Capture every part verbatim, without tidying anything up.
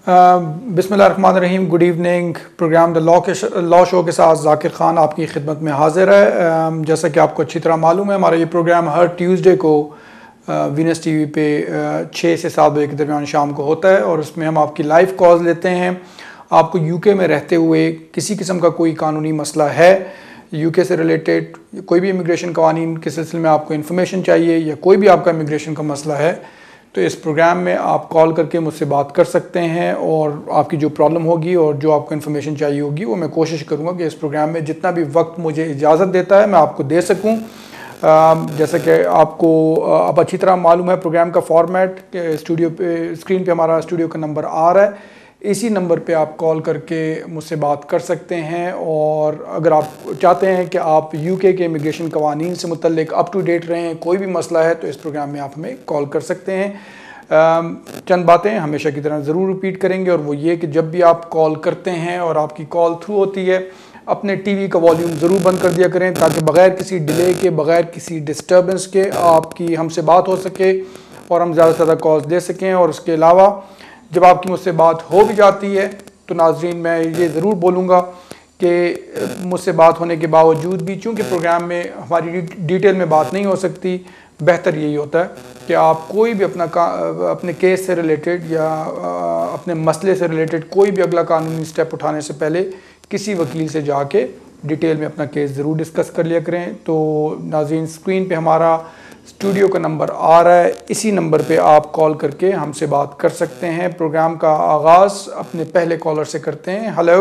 बिस्मिल्लाहिर्रहमानिर्रहीम। Good evening. Program the law के law show के साथ जाकिर खान आपकी खिदमत में हाजिर है। uh, जैसा कि आपको अच्छी तरह मालूम है, हमारा ये प्रोग्राम हर ट्यूसडे को वीनस टीवी पे छः से सात बजे के दरमियान शाम को होता है और उसमें हम आपकी लाइव कॉल्स लेते हैं। आपको यूके में रहते हुए किसी किस्म का कोई कानूनी मसला है, यूके से रिलेटेड कोई भी इमिग्रेशन कवानीन के सिलसिले में आपको इन्फॉर्मेशन चाहिए या कोई भी आपका इमिग्रेशन का मसला है, तो इस प्रोग्राम में आप कॉल करके मुझसे बात कर सकते हैं और आपकी जो प्रॉब्लम होगी और जो आपको इन्फॉर्मेशन चाहिए होगी वो मैं कोशिश करूँगा कि इस प्रोग्राम में जितना भी वक्त मुझे इजाज़त देता है मैं आपको दे सकूँ। जैसे कि आपको अब अच्छी तरह मालूम है प्रोग्राम का फॉर्मेट, स्टूडियो पे स्क्रीन पे हमारा स्टूडियो का नंबर आ रहा है, इसी नंबर पे आप कॉल करके मुझसे बात कर सकते हैं। और अगर आप चाहते हैं कि आप यूके के इमिग्रेशन कवानीन से मुतल्लिक अप टू डेट रहें, कोई भी मसला है, तो इस प्रोग्राम में आप हमें कॉल कर सकते हैं। चंद बातें हमेशा की तरह ज़रूर रिपीट करेंगे, और वो ये कि जब भी आप कॉल करते हैं और आपकी कॉल थ्रू होती है, अपने टीवी का वॉल्यूम ज़रूर बंद कर दिया करें ताकि बग़ैर किसी डिले के, बग़ैर किसी डिस्टर्बेंस के आपकी हमसे बात हो सके और हम ज़्यादा से ज़्यादा कॉल्स दे सकें। और उसके अलावा जब आपकी मुझसे बात हो भी जाती है तो नाज़रीन मैं ये ज़रूर बोलूँगा कि मुझसे बात होने के बावजूद भी, चूँकि प्रोग्राम में हमारी डिटेल में बात नहीं हो सकती, बेहतर यही होता है कि आप कोई भी अपना का अपने केस से रिलेटेड या अपने मसले से रिलेटेड कोई भी अगला कानूनी स्टेप उठाने से पहले किसी वकील से जाके डिटेल में अपना केस ज़रूर डिस्कस कर लिया करें। तो नाज़रीन, स्क्रीन पे हमारा स्टूडियो का नंबर आ रहा है, इसी नंबर पे आप कॉल करके हमसे बात कर सकते हैं। प्रोग्राम का आगाज़ अपने पहले कॉलर से करते हैं। हेलो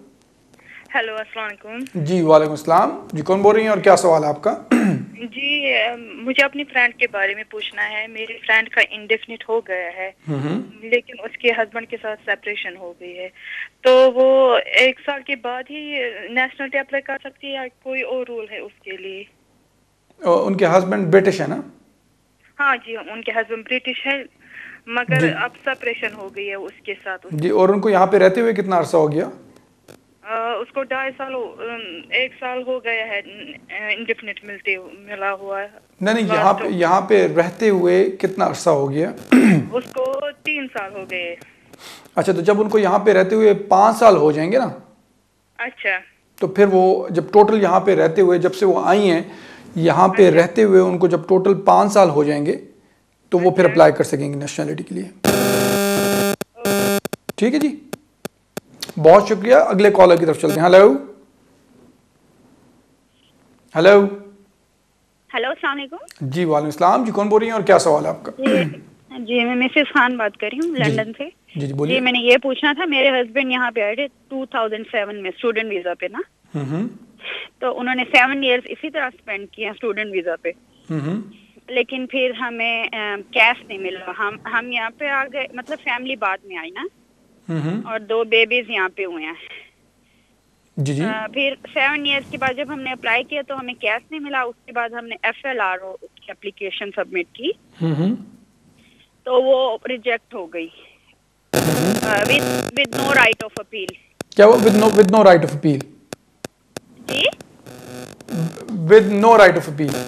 हेलो, अस्सलाम वालेकुम। जी वालेकुम अस्सलाम। जी, कौन बोल रही हैं और क्या सवाल है आपका? जी, मुझे अपनी फ्रेंड के बारे में पूछना है। मेरी फ्रेंड का इंडेफिनिट हो गया है, लेकिन उसके हस्बैंड के साथ सेपरेशन हो गई है, तो वो एक साल के बाद ही नेशनलिटी अप्लाई कर सकती है या कोई और रूल है उसके लिए? उनके हस्बैंड ब्रिटिश है ना? हाँ जी, उनके हस्बैंड ब्रिटिश है, मगर अब सेपरेशन हो गई है उसके साथ। जी, और उनको यहाँ पे रहते हुए कितना अरसा हो गया? आ, उसको ढाई साल एक साल हो गया है इंडेफिनिट मिलते मिला हुआ है। नहीं नहीं, यहाँ पे यहाँ पे रहते हुए कितना अरसा हो गया? उसको तीन साल हो गए। अच्छा, तो जब उनको यहाँ पे रहते हुए पाँच साल हो जाएंगे ना, अच्छा, तो फिर वो जब टोटल यहाँ पे रहते हुए, जब से वो आई हैं यहाँ पे अच्छा। रहते हुए उनको जब टोटल पाँच साल हो जाएंगे तो वो अच्छा। फिर अप्लाई कर सकेंगे नेशनलिटी के लिए। ठीक है जी, बहुत शुक्रिया। अगले कॉलर की तरफ चलते हैं। हेलो हेलो हेलो, अस्सलाम वालेकुम। जी वालेकुम सलाम। जी, कौन बोल रही हैं और क्या सवाल है आपका? जी, जी मैं मिसेस खान बात कर रही हूँ लंदन से। जी जी बोलिए। जी, मैंने ये पूछना था, मेरे हस्बैंड यहाँ पे आए थे दो हज़ार सात में स्टूडेंट वीजा पे ना, तो उन्होंने सेवन इयर्स इसी तरह स्पेंड किया स्टूडेंट वीजा पे, लेकिन फिर हमें कैश नहीं मिला। हम हम यहाँ पे आ गए, मतलब फैमिली बाद में आई ना, और दो बेबीज यहाँ पे हुए हैं। जी जी। आ, फिर सेवन इयर्स के बाद जब हमने अप्लाई किया तो हमें कैश नहीं मिला। उसके बाद हमने एफ एल आर ओ की एप्लीकेशन सबमिट की, तो वो रिजेक्ट हो गई with with no right of appeal. क्या वो with no with no right of appeal? जी, with no right of appeal.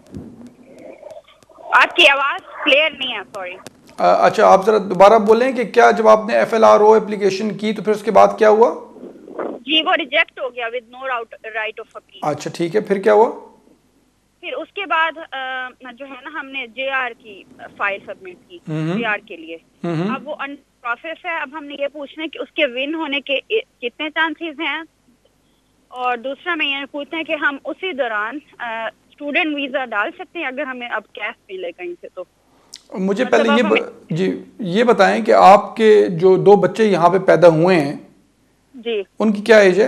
आपकी आवाज क्लियर नहीं है, सॉरी। अच्छा, आप जरा दोबारा बोलें कि क्या जब आपने F L R O application की तो फिर उसके बाद क्या हुआ? जी, वो रिजेक्ट हो गया with no right of appeal. अच्छा ठीक है, फिर क्या हुआ? फिर उसके बाद आ, जो है ना, हमने जे आर की फाइल सबमिट की जे आर के लिए। अब वो प्रोसेस है। अब हमने ये पूछना है कि उसके विन होने के कितने चांसेस हैं, और दूसरा मैं ये पूछना है कि हम उसी दौरान स्टूडेंट वीजा डाल सकते हैं अगर हमें अब कैश मिले कहीं से। तो मुझे मतलब पहले ये ब... जी ये बताएं कि आपके जो दो बच्चे यहाँ पे पैदा हुए हैं जी, उनकी क्या एज है?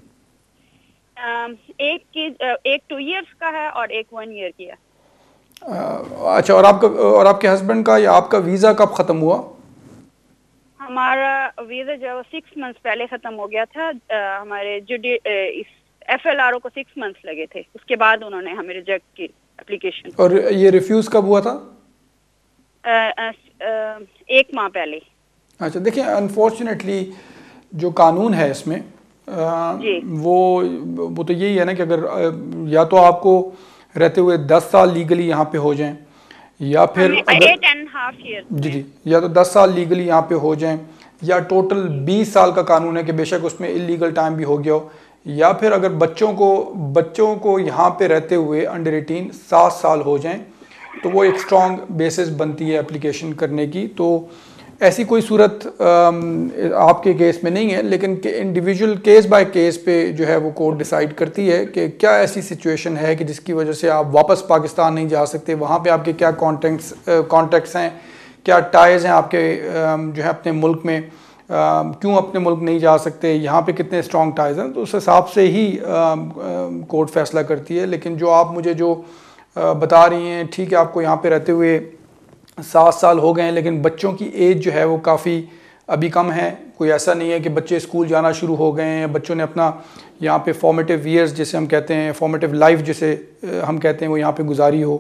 एक की एक टू इयर्स का है और एक वन ईयर की है। अच्छा, और आपका और आपके हस्बैंड का या आपका वीज़ा कब ख़त्म हुआ? हमारा वीज़ा जो सिक्स मंथ्स पहले ख़त्म हो गया था। आ, हमारे जुडी इस एफ एल आर ओ को सिक्स मंथ्स लगे थे, उसके बाद उन्होंने हमें रिजेक्ट की एप्लीकेशन। और ये रिफ्यूज़ कब हुआ था? आ, आ, आ, एक माह पहले। अच्छा, देखिए अनफॉर्चुनेटली जो कानून है इसमें आ, वो वो तो यही है ना कि अगर या तो आपको रहते हुए दस साल लीगली यहाँ पे हो जाएं, या फिर अगर एट एंड हाफ ईयर जी जी या तो दस साल लीगली यहाँ पे हो जाएं, या टोटल बीस साल का कानून है कि बेशक उसमें इलीगल टाइम भी हो गया हो, या फिर अगर बच्चों को बच्चों को यहाँ पे रहते हुए अंडर एटीन सात साल हो जाएं तो वो एक स्ट्रॉन्ग बेसिस बनती है एप्लीकेशन करने की। तो ऐसी कोई सूरत आपके केस में नहीं है, लेकिन इंडिविजुअल केस बाय केस पे जो है वो कोर्ट डिसाइड करती है कि क्या ऐसी सिचुएशन है कि जिसकी वजह से आप वापस पाकिस्तान नहीं जा सकते, वहाँ पे आपके क्या कॉन्टेक्ट्स कॉन्टेक्ट्स हैं, क्या टाइज़ हैं आपके जो है अपने मुल्क में, क्यों अपने मुल्क नहीं जा सकते, यहाँ पे कितने स्ट्रॉन्ग टाइज़ हैं। तो उस हिसाब से ही कोर्ट फैसला करती है। लेकिन जो आप मुझे जो बता रही हैं, ठीक है आपको यहाँ पे रहते हुए सात साल हो गए हैं, लेकिन बच्चों की एज जो है वो काफ़ी अभी कम है। कोई ऐसा नहीं है कि बच्चे स्कूल जाना शुरू हो गए हैं, बच्चों ने अपना यहाँ पे फॉर्मेटिव ईयर्स जिसे हम कहते हैं, फॉर्मेटिव लाइफ जिसे हम कहते हैं, वो यहाँ पे गुजारी हो।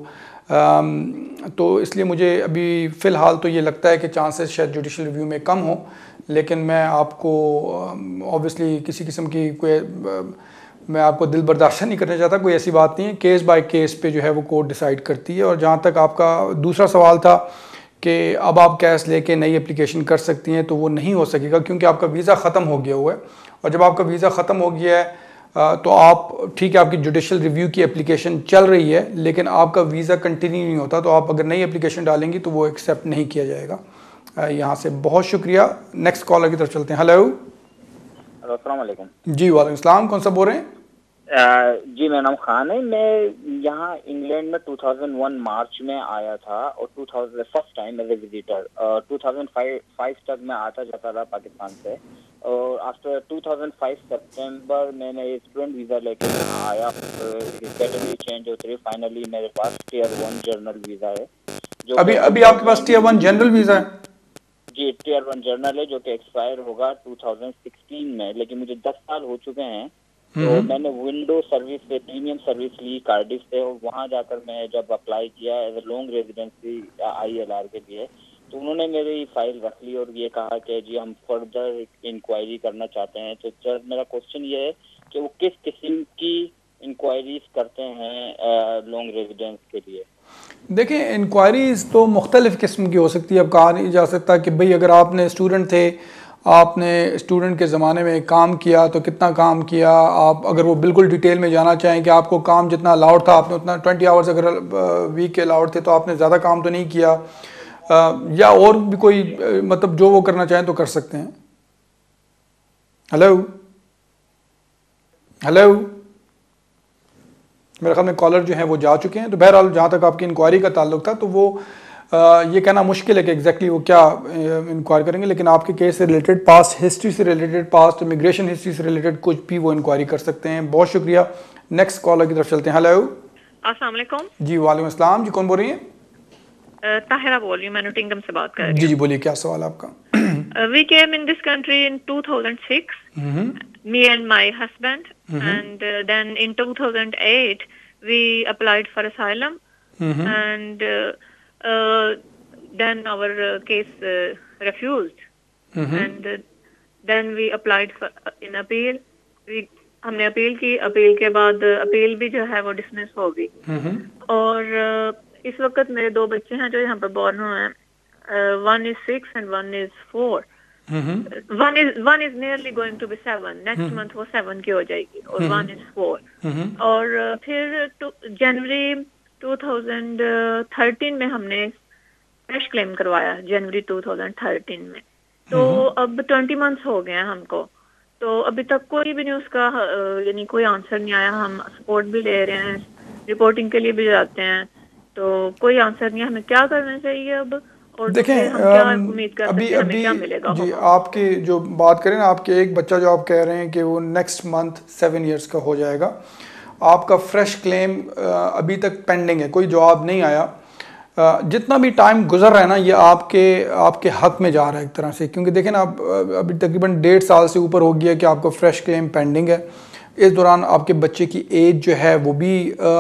तो इसलिए मुझे अभी फ़िलहाल तो ये लगता है कि चांसेस शायद जुडिशल रिव्यू में कम हो। लेकिन मैं आपको ऑब्वियसली किसी किस्म की कोई मैं आपको दिल बर्दाश्त नहीं करना चाहता, कोई ऐसी बात नहीं है। केस बाय केस पे जो है वो कोर्ट डिसाइड करती है। और जहाँ तक आपका दूसरा सवाल था कि अब आप कैश लेके नई एप्लीकेशन कर सकती हैं, तो वो नहीं हो सकेगा क्योंकि आपका वीज़ा ख़त्म हो गया हुआ है। और जब आपका वीज़ा ख़त्म हो गया है तो आप ठीक है आपकी जुडिशल रिव्यू की एप्लीकेशन चल रही है, लेकिन आपका वीज़ा कंटिन्यू नहीं होता। तो आप अगर नई एप्लीकेशन डालेंगी तो वो एक्सेप्ट नहीं किया जाएगा। यहाँ से बहुत शुक्रिया। नेक्स्ट कॉलर की तरफ चलते हैं। हेलो अस्सलाम वालेकुम। जी वालेकुम सलाम, कौन सा बोल रहे हैं? आ, जी मेरा नाम खान है। मैं यहाँ इंग्लैंड में दो हज़ार एक मार्च में आया था और दो हज़ार first time as a visitor. दो हज़ार पाँच तक मैं आता जाता रहा पाकिस्तान से, और आफ्टर दो हज़ार पाँच सितंबर में मैं स्टूडेंट वीज़ा लेके यहाँ आया। कैटेगरी चेंज होती रही, फाइनली मेरे पास टियर वन जनरल वीज़ा है। जो अभी अभी आपके पास टियर वन जनरल वीज़ा है? जी टियर वन जनरल है, जो कि एक्सपायर होगा दो हज़ार सोलह में। लेकिन मुझे दस साल हो चुके हैं, तो मैंने विंडो सर्विस से प्रीमियम सर्विस ली कार्डिफ से, और वहाँ जाकर मैं जब अप्लाई किया as a long residency I L R के लिए, तो उन्होंने मेरी फाइल रख ली और ये कहा कि जी हम फर्दर इंक्वायरी करना चाहते हैं। तो सर मेरा क्वेश्चन ये है कि वो किस किस्म की इंक्वायरीज करते हैं लॉन्ग रेजिडेंस के लिए? देखिए इंक्वायरीज़ तो मुख्तलिफ़ किस्म की हो सकती है। अब कहा नहीं जा सकता कि भाई अगर आपने स्टूडेंट थे, आपने स्टूडेंट के ज़माने में काम किया तो कितना काम किया, आप अगर वो बिल्कुल डिटेल में जाना चाहें कि आपको काम जितना अलाउड था आपने उतना ट्वेंटी आवर्स अगर वीक के अलाउड थे तो आपने ज़्यादा काम तो नहीं किया, या और भी कोई मतलब जो वो करना चाहें तो कर सकते हैं। हेलो हेलो मेरे ख्याल में कॉलर जो है वो जा चुके हैं। तो बहरहाल जहाँ तक आपकी इंक्वायरी का ताल्लुक था, तो वो आ, ये कहना मुश्किल है कि एग्जैक्टली वो क्या इंक्वायरी करेंगे, लेकिन आपके केस से रिलेटेड, पास्ट हिस्ट्री से रिलेटेड, पास्ट इमिग्रेशन हिस्ट्री से रिलेटेड कुछ भी वो इंक्वायरी कर सकते हैं। बहुत शुक्रिया। नेक्स्ट कॉलर की तरफ चलते हैं। हेलो अस्सलाम वालेकुम। जी वालेकुम अस्सलाम। जी कौन बोल रही हैं? ताहिरा बोल रही हूँ, मैं नोटिंगम से बात कर रही हूँ। जी जी बोलिए, क्या सवाल आपका? We came in this country in two thousand six, me and my husband, mm-hmm. and uh, then in two thousand eight we applied for asylum, mm-hmm. and uh, uh, then our uh, case uh, refused, mm-hmm. and uh, then we applied for uh, in appeal. we हमने appeal की, appeal के बाद appeal भी जो है वो dismiss हो गई, mm-hmm. और uh, इस वक्त मेरे दो बच्चे हैं जो यहाँ पर बॉर्न हुए हैं। One is six and one is four. One is one is nearly going to be seven, next month वो सेवन की हो जाएगी, और वन इज फोर। और uh, फिर जनवरी टू थाउज़ेंड थर्टीन में हमने फ्रेश क्लेम करवाया, जनवरी टू थाउज़ेंड थर्टीन में। तो अब ट्वेंटी मंथ्स हो गए हैं हमको, तो अभी तक कोई भी नहीं उसका यानी कोई आंसर नहीं आया। हम सपोर्ट भी ले रहे हैं, रिपोर्टिंग के लिए भी जाते हैं, तो कोई आंसर नहीं। हमें क्या करना चाहिए अब? और देखें हम क्या उम्मीद कर अभी सकते हैं, अभी हमें क्या मिलेगा? जी आपकी जो बात करें ना, आपके एक बच्चा जो आप कह रहे हैं कि वो नेक्स्ट मंथ सेवन इयर्स का हो जाएगा, आपका फ्रेश क्लेम अभी तक पेंडिंग है, कोई जवाब नहीं आया। जितना भी टाइम गुजर रहा है ना, ये आपके आपके हक में जा रहा है एक तरह से, क्योंकि देखें ना आप अभी तकरीबन डेढ़ साल से ऊपर हो गया कि आपका फ्रेश क्लेम पेंडिंग है। इस दौरान आपके बच्चे की एज जो है वो भी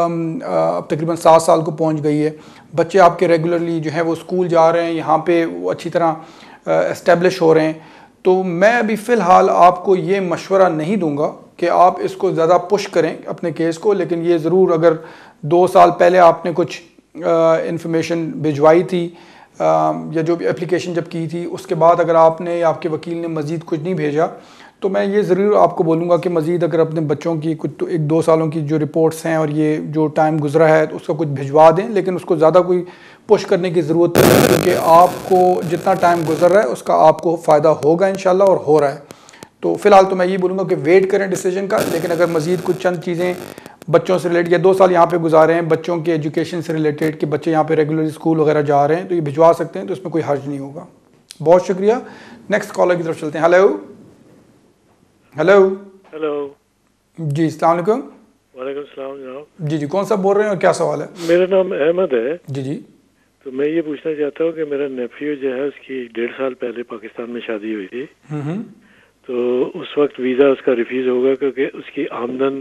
अब तकरीबन सात साल को पहुंच गई है। बच्चे आपके रेगुलरली जो है वो स्कूल जा रहे हैं, यहाँ पे वो अच्छी तरह इस्टेब्लिश हो रहे हैं। तो मैं अभी फ़िलहाल आपको ये मशवरा नहीं दूंगा कि आप इसको ज़्यादा पुश करें अपने केस को, लेकिन ये ज़रूर अगर दो साल पहले आपने कुछ इंफॉर्मेशन भिजवाई थी या जो भी एप्लीकेशन जब की थी उसके बाद अगर आपने या आपके वकील ने मज़ीद कुछ नहीं भेजा तो मैं ये ज़रूर आपको बोलूँगा कि मज़ीद अगर अपने बच्चों की कुछ तो एक दो सालों की जो रिपोर्ट्स हैं और ये जो टाइम गुजरा है तो उसका कुछ भिजवा दें, लेकिन उसको ज़्यादा कोई पुश करने की ज़रूरत नहीं है क्योंकि आपको जितना टाइम गुजर रहा है उसका आपको फ़ायदा होगा इंशाल्लाह और हो रहा है। तो फ़िलहाल तो मैं ये बोलूँगा कि वेट करें डिसीजन का, लेकिन अगर मज़ीद कुछ चंद चीज़ें बच्चों से रिलेटेड या दो साल यहाँ पे गुजारे हैं बच्चों के एजुकेशन से रिलेटेड कि बच्चे यहाँ पे रेगुलर स्कूल वगैरह जा रहे हैं तो ये भिजवा सकते हैं, तो इसमें कोई हर्ज नहीं होगा। बहुत शुक्रिया। नेक्स्ट कॉलर की तरफ चलते हैं। हेलो हेलो हेलो जी, अस्सलाम वालेकुम। वालेकुम सलाम जनाब। जी जी, कौन सा बोल रहे हैं और क्या सवाल है? मेरा नाम अहमद है। जी जी। तो मैं ये पूछना चाहता हूँ कि मेरा नेफ्यू जो है उसकी डेढ़ साल पहले पाकिस्तान में शादी हुई थी, तो उस वक्त वीज़ा उसका रिफ्यूज़ होगा क्योंकि उसकी आमदन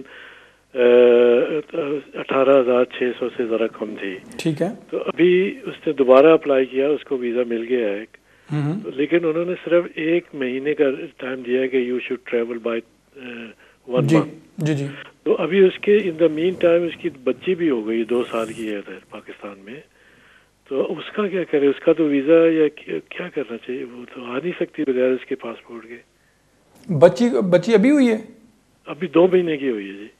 अठारह हजार छः सौ से ज़रा कम थी। ठीक है। तो अभी उसने दोबारा अप्लाई किया, उसको वीज़ा मिल गया है, तो लेकिन उन्होंने सिर्फ एक महीने का टाइम दिया है कि you should travel by one month. जी जी। तो अभी उसके इन द मीन टाइम उसकी बच्ची भी हो गई, दो साल की है पाकिस्तान में, तो उसका क्या करे? उसका तो वीज़ा या क्या करना चाहिए? वो तो आ नहीं सकती बगैर उसके पासपोर्ट के। बच्ची बच्ची अभी हुई है? अभी दो महीने की हुई है जी।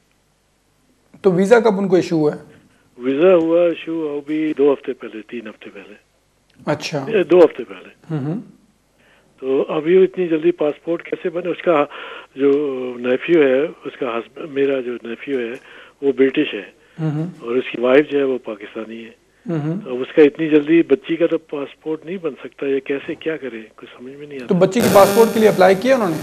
तो वीज़ा कब उनको इशू हुआ है? वीज़ा हुआ इशू अभी दो हफ्ते पहले, तीन हफ्ते पहले। अच्छा, दो हफ्ते पहले। तो अभी इतनी जल्दी पासपोर्ट कैसे बने? उसका जो नेफ्यू है, उसका हस्बैंड, मेरा जो नेफ्यू है वो ब्रिटिश है और उसकी वाइफ जो है वो पाकिस्तानी है। तो उसका इतनी जल्दी बच्ची का तो पासपोर्ट नहीं बन सकता, ये कैसे क्या करे, कुछ समझ में नहीं आता। तो बच्ची के पासपोर्ट के लिए अप्लाई किया उन्होंने?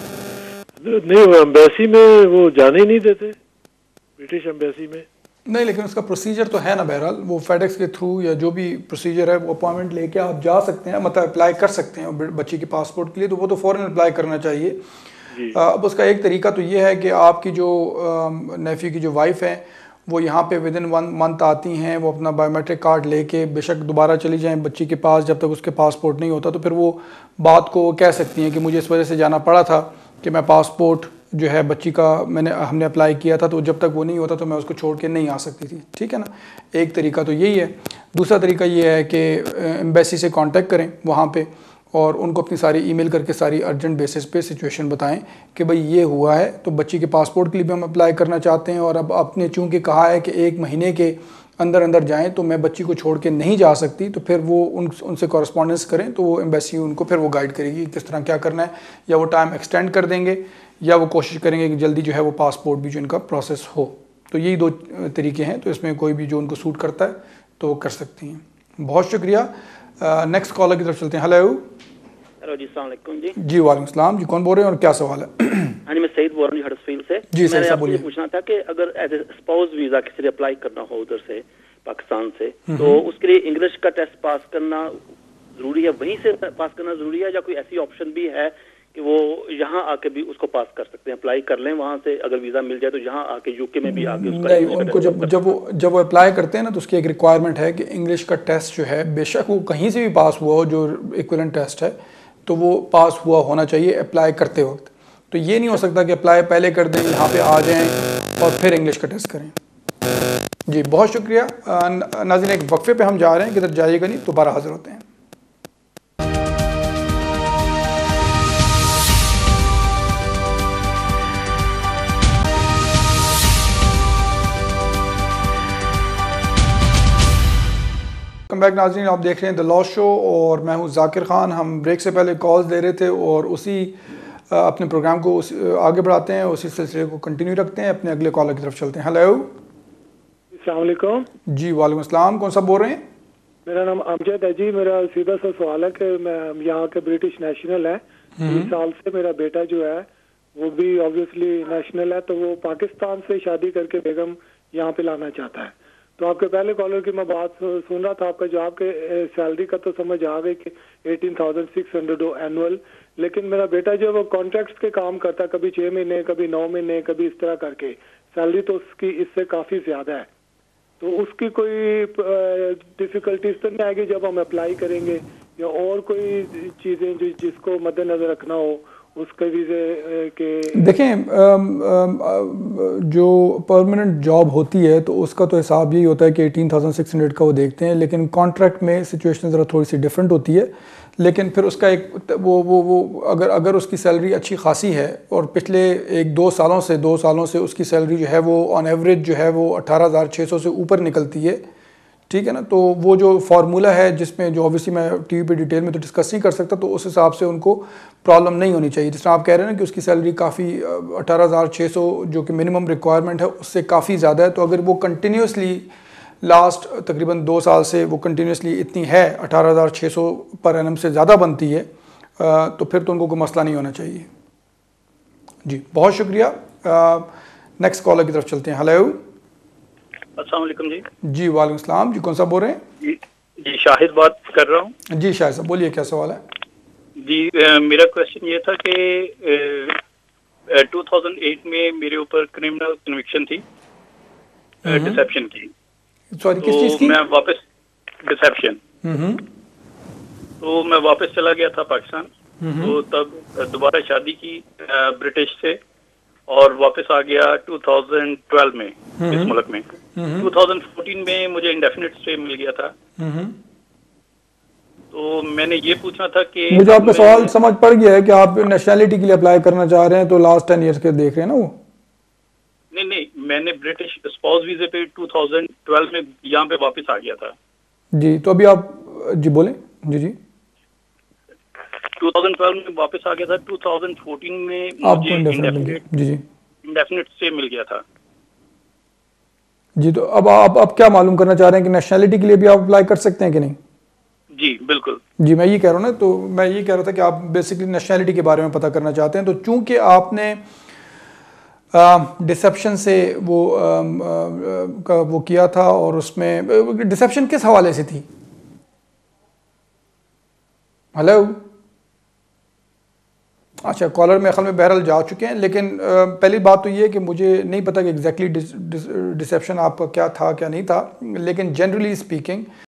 नहीं, वो एम्बेसी में वो जाने ही नहीं देते, ब्रिटिश एम्बेसी में नहीं, लेकिन उसका प्रोसीजर तो है ना, बहरहाल वो फेडेक्स के थ्रू या जो भी प्रोसीजर है वो अपॉइंटमेंट लेके आप जा सकते हैं, मतलब अप्लाई कर सकते हैं बच्ची के पासपोर्ट के लिए, तो वो तो फ़ौरन अप्लाई करना चाहिए। अब उसका एक तरीका तो ये है कि आपकी जो नेफ्यू की जो वाइफ है वो यहाँ पे विद इन वन मंथ आती हैं, वो अपना बायोमेट्रिक कार्ड लेके बेशक दोबारा चली जाएं बच्ची के पास, जब तक उसके पासपोर्ट नहीं होता तो फिर वो बात को कह सकती हैं कि मुझे इस वजह से जाना पड़ा था कि मैं पासपोर्ट जो है बच्ची का मैंने हमने अप्लाई किया था, तो जब तक वो नहीं होता तो मैं उसको छोड़ के नहीं आ सकती थी। ठीक है ना, एक तरीका तो यही है। दूसरा तरीका ये है कि एम्बेसी से कांटेक्ट करें वहाँ पे और उनको अपनी सारी ईमेल करके सारी अर्जेंट बेसिस पे सिचुएशन बताएं कि भाई ये हुआ है, तो बच्ची के पासपोर्ट के लिए भी हम अप्लाई करना चाहते हैं और अब आपने चूँकि कहा है कि एक महीने के अंदर अंदर जाएं तो मैं बच्ची को छोड़ के नहीं जा सकती, तो फिर वो उन उनसे कॉरेस्पॉन्डेंस करें, तो वो एम्बेसी उनको फिर वो गाइड करेगी किस तरह क्या करना है, या वो टाइम एक्सटेंड कर देंगे या वो कोशिश करेंगे कि जल्दी जो है वो पासपोर्ट भी जो इनका प्रोसेस हो। तो यही दो तरीके हैं, तो इसमें कोई भी जो उनको सूट करता है तो वो कर सकती हैं। बहुत शुक्रिया। नेक्स्ट कॉलर की तरफ चलते हैं। हेलो हेलो जी, अस्सलाम वालेकुम जी। जी वालेकुम सलाम जी, कौन बोल रहे हैं और क्या सवाल है? हाँ जी, मैं सईद बोल रहा हूँ जी, हडर्सफील्ड से। जी सर, मैंने बोलिए। पूछना था कि अगर एज ए स्पाउस वीजा किसी ने अप्लाई करना हो उधर से पाकिस्तान से, तो उसके लिए इंग्लिश का टेस्ट पास करना जरूरी है, वहीं से पास करना जरूरी है, या कोई ऐसी ऑप्शन भी है कि वो यहाँ आके भी उसको पास कर सकते हैं, अप्लाई कर लें वहाँ से, अगर वीजा मिल जाए तो यहाँ आके यूके में भी आके उसका नहीं, उनको जब जब वो जब वो अप्लाई करते हैं ना तो उसकी एक रिक्वायरमेंट है कि इंग्लिश का टेस्ट जो है बेशक वो कहीं से भी पास हुआ हो, जो इक्विवेलेंट टेस्ट है तो वो पास हुआ होना चाहिए अप्लाई करते वक्त। तो ये नहीं हो सकता कि अप्लाई पहले कर दें, यहाँ पे आ जाएं और फिर इंग्लिश का टेस्ट करें। जी बहुत शुक्रिया। नाज़रीन, एक वक्फे पे हम जा रहे हैं, किधर जाइएगा नहीं, दोबारा हाजिर होते हैं। वेलकम बैक नाज़रीन, आप देख रहे हैं द लॉ शो और मैं हूं जाकिर खान। हम ब्रेक से पहले कॉल्स दे रहे थे और उसी अपने प्रोग्राम को उस, आगे बढ़ाते हैं, उसी सिलसिले को कंटिन्यू रखते हैं। अपने अगले कॉलर की तरफ चलते हैं। हेलो अस्सलाम वालेकुम जी। वालेकुम अस्सलाम, कौन सा बोल रहे हैं? मेरा नाम अमजद है जी। मेरा सीधा सा सवाल है कि मैं यहाँ के ब्रिटिश नेशनल है, बीस साल से मेरा बेटा जो है वो भी ऑब्वियसली नेशनल है, तो वो पाकिस्तान से शादी करके बेगम यहाँ पे लाना चाहता है। तो आपके पहले कॉलर की मैं बात सुन रहा था, आपका जो आपके सैलरी का तो समझ आ गई कि eighteen thousand six hundred annual, लेकिन मेरा बेटा जो है वो कॉन्ट्रैक्ट्स के काम करता है, कभी छः महीने कभी नौ महीने कभी इस तरह करके, सैलरी तो उसकी इससे काफ़ी ज़्यादा है। तो उसकी कोई डिफ़िकल्टीज तो नहीं आएगी जब हम अप्लाई करेंगे, या और कोई चीज़ें जो जिसको मद्देनजर रखना हो? उसके वीज़े के? देखें, जो परमानेंट जॉब होती है तो उसका तो हिसाब यही होता है कि एटीन थाउजेंड सिक्स हंड्रेड का वो देखते हैं, लेकिन कॉन्ट्रैक्ट में सिचुएशन ज़रा थोड़ी सी डिफरेंट होती है। लेकिन फिर उसका एक वो वो वो अगर अगर उसकी सैलरी अच्छी खासी है और पिछले एक दो सालों से दो सालों से उसकी सैलरी जो है वो ऑन एवरेज जो है वो अठारह हज़ार छः सौ से ऊपर निकलती है, ठीक है ना, तो वो जो फार्मूला है जिसमें जो ऑब्वियसली मैं टीवी पे डिटेल में तो डिस्कस नहीं कर सकता, तो उस हिसाब से उनको प्रॉब्लम नहीं होनी चाहिए। जिस तरह आप कह रहे हैं ना कि उसकी सैलरी काफ़ी अठारह हज़ार छः सौ जो कि मिनिमम रिक्वायरमेंट है उससे काफ़ी ज़्यादा है, तो अगर वो कंटिन्यूसली लास्ट तकरीबन दो साल से वो कंटिन्यूसली इतनी है, अठारह हज़ार छः सौ पर एनम से ज़्यादा बनती है, तो फिर तो उनको कोई मसला नहीं होना चाहिए। जी बहुत शुक्रिया। नेक्स्ट कॉलर की तरफ चलते हैं। हेलो, अस्सलाम वालेकुम जी। जी वालेकुम सलाम। जी कौन सा बोल रहे हैं? जी जी शाहिद बात कर रहा हूँ। जी शाहिद साहब बोलिए, क्या सवाल है? जी आ, मेरा क्वेश्चन ये था कि टू थाउजेंड एट में मेरे ऊपर क्रिमिनल कन्विक्शन थी डिसेप्शन की। सॉरी तो किस चीज़ की? मैं वापस डिसेप्शन तो मैं वापस चला गया था पाकिस्तान। तो तब दोबारा शादी की ब्रिटिश से और वापस आ गया टू थाउजेंड ट्वेल्व में इस मुल्क में। टू थाउजेंड फोर्टीन में मुझे इंडेफिनिट स्टे मिल गया था। तो मैंने ये पूछना था कि मुझे आपका सवाल समझ पड़ गया है कि आप नेशनैलिटी के लिए अप्लाई करना चाह रहे हैं, तो लास्ट टेन इयर्स के देख रहे हैं ना वो? नहीं नहीं, मैंने ब्रिटिश स्पाउस वीजे पे टू थाउजेंड ट्वेल्व में यहाँ पे वापस आ गया था। जी तो अभी आप जी बोलें। जी जी टू थाउजेंड ट्वेल्व में वापस आ गया था। टू थाउजेंड फोर्टीन में मुझे इंडेफिनिट जी जी इंडेफिनिट स्टे मिल गया था। जी तो अब आप अब क्या मालूम करना चाह रहे हैं कि नेशनैलिटी के लिए भी आप अप्लाई कर सकते हैं कि नहीं? जी बिल्कुल। जी मैं ये कह रहा हूँ ना, तो मैं ये कह रहा था कि आप बेसिकली नेशनैलिटी के बारे में पता करना चाहते हैं। तो चूंकि आपने डिसेप्शन से वो आ, आ, का वो किया था और उसमें डिसेप्शन किस हवाले से थी? हेलो, अच्छा कॉलर मेरे ख्याल में बहरहाल जा चुके हैं, लेकिन आ, पहली बात तो ये है कि मुझे नहीं पता कि एग्जैक्टली डिसेप्शन आपका क्या था क्या नहीं था, लेकिन जनरली स्पीकिंग